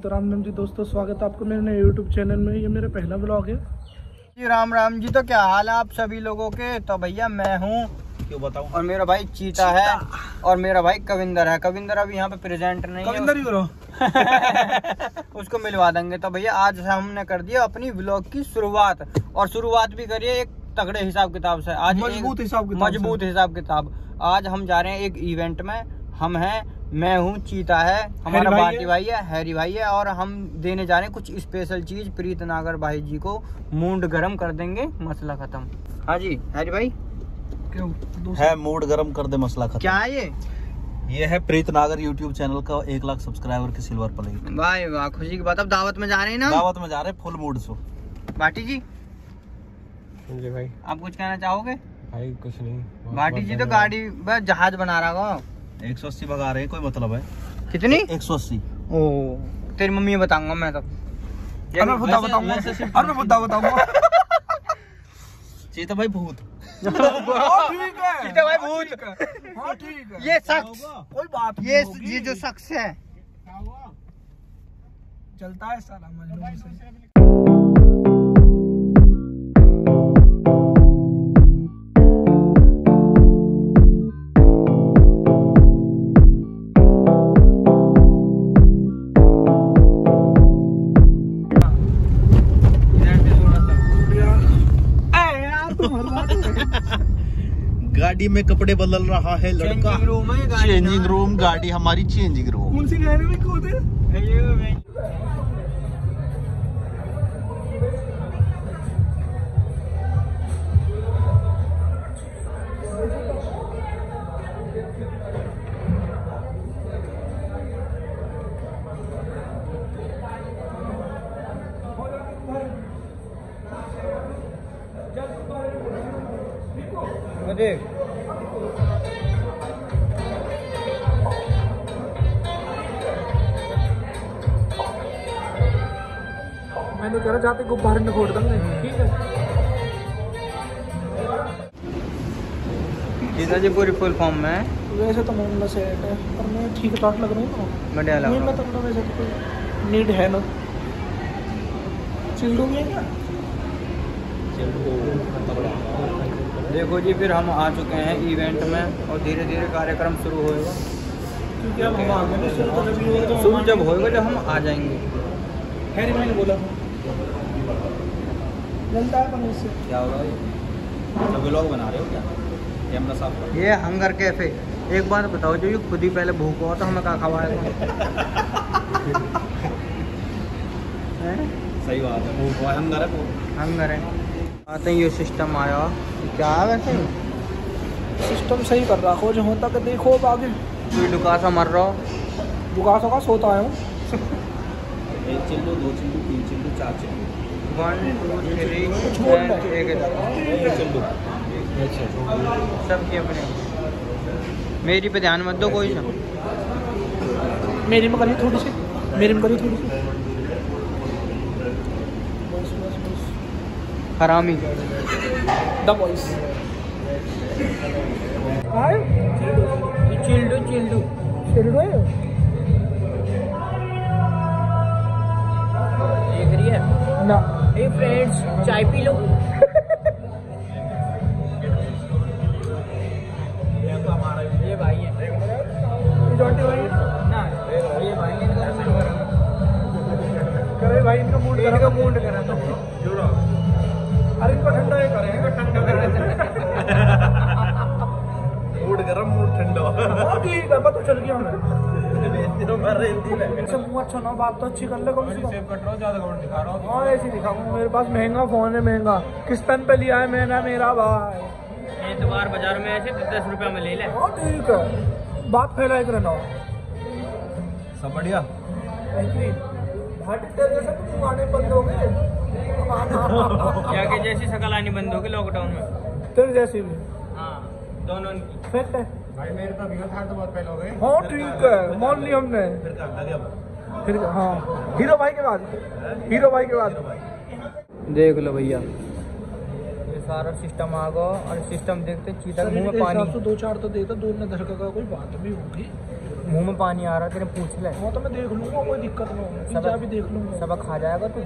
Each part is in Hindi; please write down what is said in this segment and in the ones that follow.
तो राम राम जी दोस्तों, स्वागत है आपको मेरे नए यूट्यूब चैनल में। ये मेरा पहला ब्लॉग है जी। राम राम जी। तो क्या हाल है आप सभी लोगों के। तो भैया मैं हूँ, क्यों बताऊं, और मेरा भाई चीता है, और मेरा भाई कविंदर है। कविंदर अभी यहाँ पे प्रेजेंट नहीं है, कविंदर ही करो उसको मिलवा देंगे। तो भैया आज हमने कर दिया अपनी ब्लॉग की शुरुआत, और शुरुआत भी करिए एक तगड़े हिसाब किताब से। आज मजबूत हिसाब किताब। आज हम जा रहे हैं एक इवेंट में। हम हैं, मैं हूँ, चीता है, हमारा बाटी भाई है, हैरी भाई है, और हम देने जा रहे हैं कुछ स्पेशल चीज प्रीत नागर भाई जी को। मूड गरम कर देंगे, मसला खत्म। हाँ जी हैरी भाई, क्यों है मूड गरम कर दे, मसला खत्म। क्या है ये है प्रीत नागर यूट्यूब चैनल का 1 लाख सब्सक्राइबर की सिल्वर प्लेट। वाह वाह, खुशी की बात। अब दावत में जा रहे हैं ना, दावत में जा रहे हैं फुल मूड से। बाटी जी जी भाई, आप कुछ कहना चाहोगे? भाई कुछ नहीं, बाटी जी तो गाड़ी बस जहाज बना रहा हो। 180 भगा रहे हैं, कोई मतलब है? कितनी? 180। ओ तेरी मम्मी बताऊंगा मैं तो। बताऊंगा चीता भाई भूत। ठीक है चीता भाई भूत। हाँ ठीक है, ये शख्स, कोई बात ये जो शख्स है चलता है साला मजनू से। गाड़ी में कपड़े बदल रहा है लड़का। चेंजिंग रूम, गाड़ी हमारी चेंजिंग रूम। कौन सी गाड़ी में कूदे? देख मैंने कह रहा जाते गुब्बारे में फोड़ देंगे। ठीक है चीता जी पूरी फुल फॉर्म में। वैसे तो मैं सेट है, पर मैं ठीक ठाक लग रहा हूँ ना, बढ़िया लग रहा तो वैसे तो कोई नीड है ना। चिल्डू भी है क्या? देखो जी, फिर हम आ चुके हैं इवेंट में, और धीरे धीरे कार्यक्रम शुरू होएगा। क्योंकि अब हम आ गए ना, शुरू जब होएगा जब हम आ जाएंगे। खैर मैंने बोला था जलता है पर इससे क्या हो रहा है? सब व्लॉग बना रहे हो क्या? कैमरा साफ करो। ये हंगर कैफे। एक बात बताओ, जो ये खुद ही पहले भूखा हो तो हमें क्या खवाएगा? सही बात है, वो हंगर है, हंगर है। आते ही ये सिस्टम आया, क्या है वैसे? सिस्टम सही कर रहा हो, जो होता कि देखो अब आगे। कोई डुकासा मर रहा हो। दुकासों का सोता है। 1 चिल्लू, 2 चिल्लू, 3 चिल्लू, 4 चिल्लू, 1 2 3 एक चिल्लू। सबकी अपने। मेरी पे ध्यान मत दो कोई सा। मेरी में करी थोड़ी सी, मेरी में करी थोड़ी सी। हरामी द वॉइस। चिल्डू चिल्डू चिल्डू है। देख रही है ना। हे फ्रेंड्स, चाय पी लो। ये भाई है जॉन्टी भाई ना, ये भाई है। करे भाई, इनका मूड करा तो अरे इनको ठंडा है, करे इनको ठंडा मूड गरम, मूड ठंडा। ठीक है, पता चल गया हमें। अच्छा ना, बात तो अच्छी कर ले। कौन सी दिखा रहा हूँ। हाँ ऐसे दिखाऊंगा। मेरे पास महंगा फोन है, महंगा। किस पेन पे लिया है मैंने, मेरा भाई। एतवार बाजार में ऐसे 10 रुपया में ले ले। हाँ ठीक है, बात फैलाए कर ना। सब बढ़िया। जैसे तुम आने बंद हो गए, जाके जैसी शकल आनी बंद होगी लॉकडाउन में, तेरे जैसी भी। हाँ दोनों की। फैक्ट है भाई, मेरे तो अभी तो बहुत पहले हो गए। हाँ ठीक है, मान ली हमने। फिर हाँ, हीरो भाई के बाद, हीरो भाई के बाद देख लो भैया, ये सारा सिस्टम आ गया। और सिस्टम देखते चीता के मुंह में पानी। 2-4 तो देता, दूर ने धड़का का कोई बात भी होगी। मुंह में पानी आ रहा है, तेरे पूछ ले। वो तो मैं देख लूंगा, कोई दिक्कत नहीं होगी, पिज्जा भी देख लूंगा। सबक खा जाएगा तू।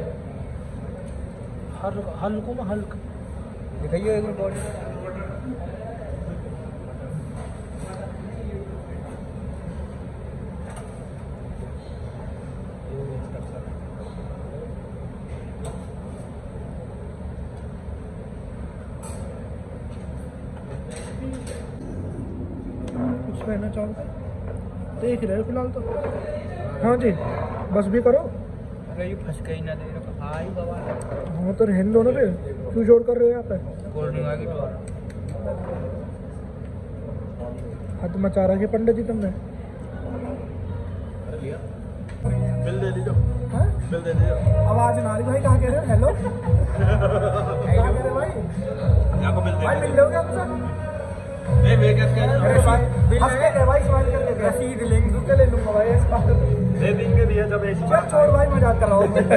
हल्को में हल्क दिखाइए एक मिनट बॉडी। कुछ कहना चाहो? देख रहे हो फिलहाल तो। हाँ जी, बस भी करो। अरे ये फंस गई ना, दे भाई बाबा। हाँ तो रहने दो ना फिर, क्यों जोड़ कर रहे हो यहाँ पे? कोल्ड ड्रिंक आ गई। हद मचा रहा है पंडित जी तुमने। बिल दे दीजिए। हाँ? बिल दे दीजिए। आवाज ना आ रही भाई, कहाँ कह रहे हो? हेलो कहाँ कह रहे हो भाई? आपको बिल भाई मिल लोगे हमसे? नहीं मैं क्या कह रहा हूँ? अरे भाई हंस के कह भाई, स्माइल करके कह। रसीद लेंगे। रुके ले लूंगा भाई इस बात। दे देंगे दिया जब ऐसी चल छोड़ भाई, मजाक कर रहा हूँ। आने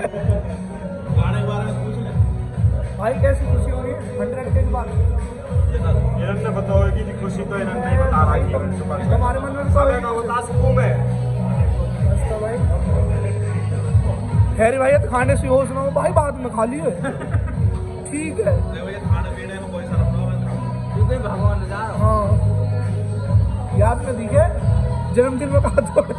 वाले पूछ ले। भाई कैसी खुशी हो रही है 100 के बाद? इन्होंने ने बताओ कि खुशी तो इन्होंने नहीं बता रहा कि तुम्हारे मन में तो बता सकूं मैं। बस तो भाई खैर भाई, तो खाने से हो सुनाओ भाई, बाद में खा लियो। ठीक है। नहीं भैया खाने पीने में कोई शर्म ना मत। भगवान जा रहा। हाँ याद में दिखे जन्मदिन में कहा तो।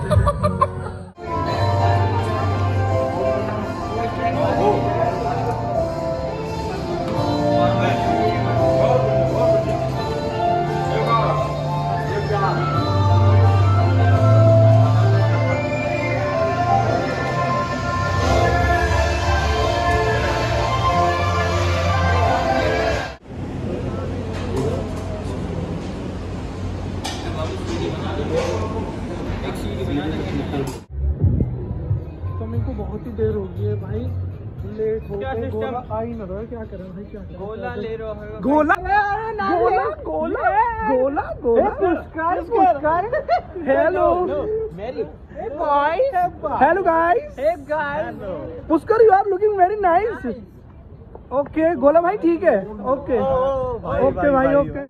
तो मेरे को बहुत ही देर हो गई है भाई, लेट हो गया। गोला आ ही ना रहा है, क्या करें भाई? क्या करें? गोला ले रहा है। गोला गोला गोला गोला गोला पुष्कर। हेलो मेरी hello guys. Pushkar you are looking very nice. Okay गोला भाई, ठीक है। ओके ओके भाई, ओके।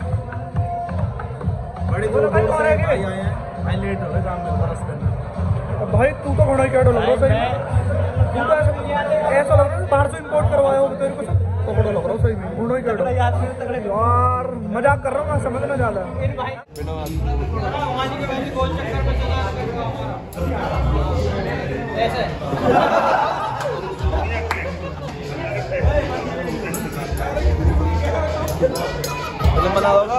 बड़ी दूर दूर से भाई आए हैं। भाई लेट हो गए काम में रास्ते में। भाई तू तो घोड़ा क्या लग रहा है? सही तू तो ऐसा लग रहा है बाहर से इंपोर्ट करवाया हो तेरे को। तो घोड़ा लग रहा है सही में, घोड़ा ही क्या यार, मजाक कर रहा हूँ मैं, समझना ज्यादा। बना होगा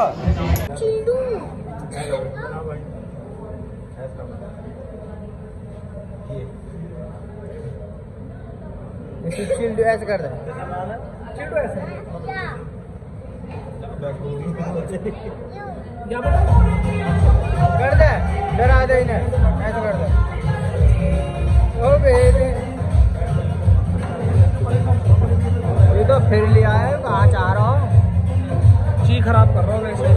चिल्ड ऐसे कर दे। चिल्ड ऐसे कर दे, डरा दे इन्हें, ऐसे कर दे। ओ बेबी, ये तो फिर लिया है, कहाँ चाह रहा हूँ। जी खराब कर रहा हूँ वैसे।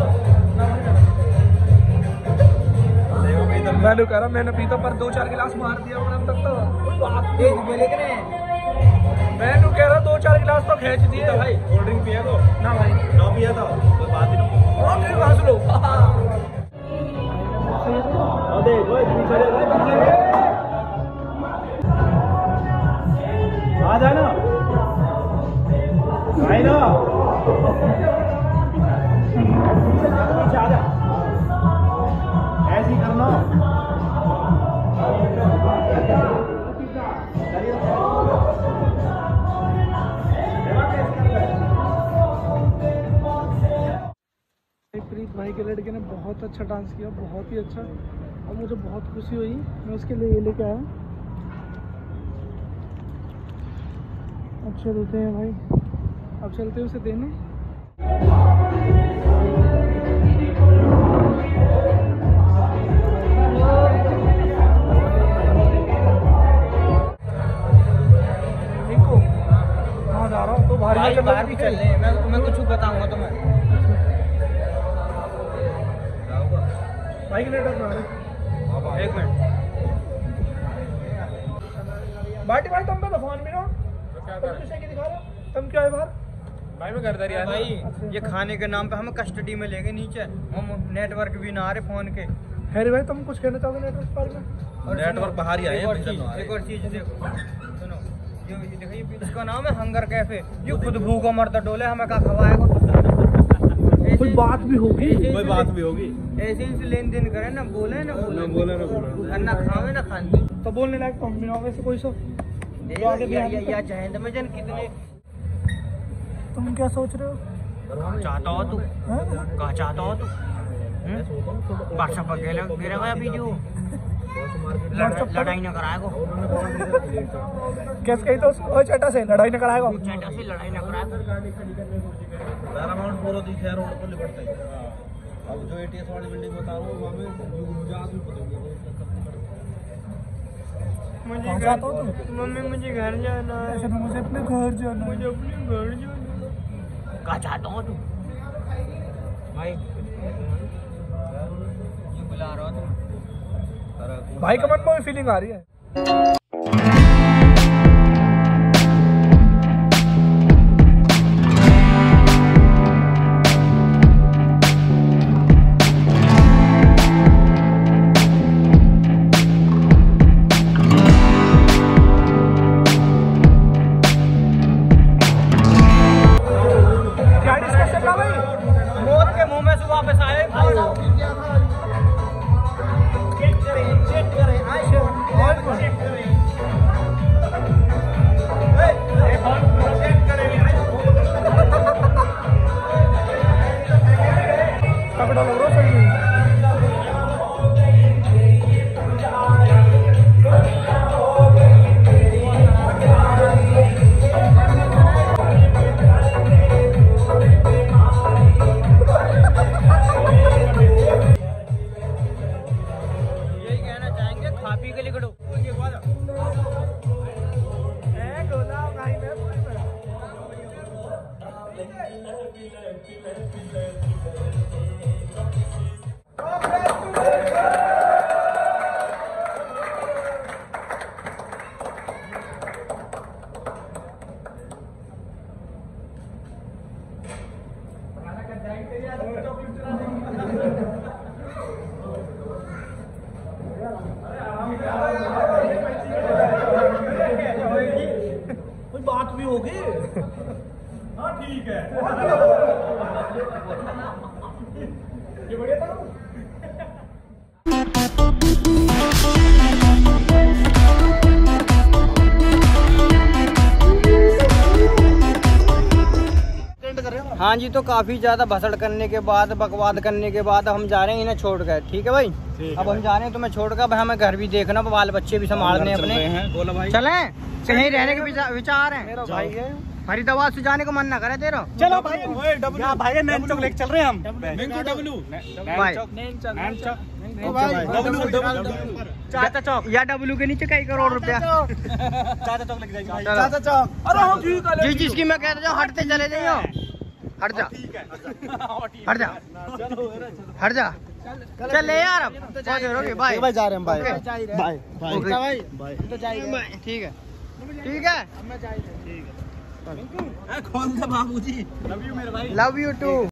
मैंने कह रहा मैंने पीता पर 2-4 गिलास मार दिया मैंने अब तक तो। मैंने कह रहा 2-4 गिलास तो खींच दिए भाई। कोल्ड ड्रिंक पिया तो ना भाई, ना पिया था कोई बात ही नहीं। और फिर हंस लो। आ जाना भाई ना ऐसी करना। प्रीत भाई के लड़के ने बहुत अच्छा डांस किया, बहुत ही अच्छा, और मुझे बहुत खुशी हुई। मैं उसके लिए ये लेके आया। अब चलते हैं भाई, अब चलते हैं उसे देने। कहाँ जा रहा हूँ? तो बाहर भी चल रहे, मैं तुम्हें कुछ बताऊंगा तुम्हें। भाई के लेटर में एक मिनट। बाटी भाई तुम पे तो फोन भी ना, तुम किसे की दिखा रहे हो? तुम क्या है बाहर? भाई ये खाने के नाम पे हमें कस्टडी में लेके नीचे, हम नेटवर्क भी ना आ रहे फोन के। हैरी भाई तुम कुछ कहना चाहोगे नेटवर्क बारे में? और नेटवर्क बाहर ही आए हैं। एक और चीज देखो, सुनो, ये देखिए इसका नाम है हंगर कैफे। ये खुद भूखा मरता डोले, हमें क्या खवाएगा? कोई बात भी होगी, कोई बात भी होगी। ऐसे ही लेन देन करे ना, बोले ना खावे ना खाने। तो बोलने लायक तो हम भी ना वैसे कोई सो या चाहे तो मैं जन कितने। तुम क्या सोच रहे हो? चाहता हो तू? कहा चाहता हो तू? व्हाट्सएप पर गिरा गया वीडियो, लड़ाई न कराएगो। कैसे कही तो उसको चटा से लड़ाई न कराएगा? चटा से लड़ाई न कराएगो। पैरामाउंट पूरा दिख है रोड पर लिपटता है। अब जो एटीएस वाली बिल्डिंग बता रहा हूँ वहाँ में मुझे आज भी पता मुझे घर, मम्मी मुझे घर जाना है। मुझे अपने घर जाना, मुझे अपने घर जाना। कहाँ चाहता हो तू भाई? ये बुला रहा हो तुम भाई का मन में फीलिंग आ रही है। कोई बात भी होगी। हाँ ठीक है। ये बढ़िया था। हाँ जी, तो काफी ज्यादा भसड़ करने के बाद, बकवाद करने के बाद हम जा रहे हैं इन्हें छोड़ कर। ठीक है भाई, अब हम जा रहे हैं तुम्हें छोड़ कर। भाई हमें घर भी देखना, बाल बच्चे भी संभालने अपने। चले कहीं रहने के विचार है? मेरा भाई है, फरीदाबाद से जाने को मन ना करे तेरा। चलो भाई, भाई नैन चौक लेके चल रहे हैं हम। चाचा चौक या डब्लू के नीचे कई करोड़ रुपया। चाचा चौक लेके जाएंगे। चाचा चौक, अरे हम ठीक है। जिस जिसकी मैं कहता जाऊँ हटते चले जाइयो। हट जा, हट जा, हट जा। चल यार, अब बाय भाई जा रहे हैं। Bye bye bye bye. ठीक है, ठीक है। कौन सा बाबूजी? Love you to.